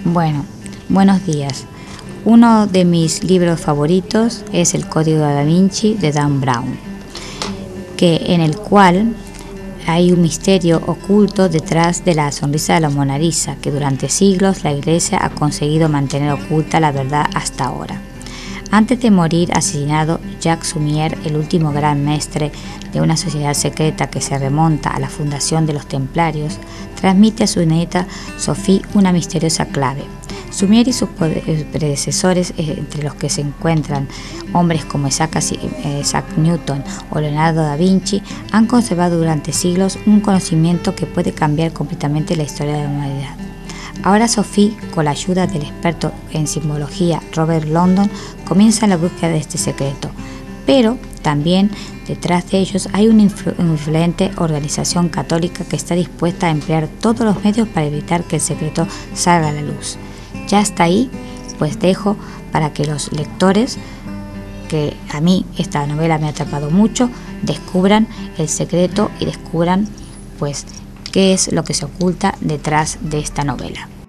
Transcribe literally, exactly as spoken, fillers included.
Bueno, buenos días. Uno de mis libros favoritos es El Código Da Vinci de Dan Brown, que en el cual hay un misterio oculto detrás de la sonrisa de la Mona Lisa, que durante siglos la Iglesia ha conseguido mantener oculta la verdad hasta ahora. Antes de morir asesinado, Jacques Sumier, el último gran mestre de una sociedad secreta que se remonta a la fundación de los Templarios, transmite a su nieta Sophie una misteriosa clave. Sumier y sus predecesores, entre los que se encuentran hombres como Isaac, Isaac Newton o Leonardo da Vinci, han conservado durante siglos un conocimiento que puede cambiar completamente la historia de la humanidad. Ahora Sophie, con la ayuda del experto en simbología Robert London, comienza la búsqueda de este secreto, pero también detrás de ellos hay una influyente organización católica que está dispuesta a emplear todos los medios para evitar que el secreto salga a la luz. Ya está ahí, pues dejo para que los lectores, que a mí esta novela me ha atrapado mucho, descubran el secreto y descubran pues qué es lo que se oculta detrás de esta novela.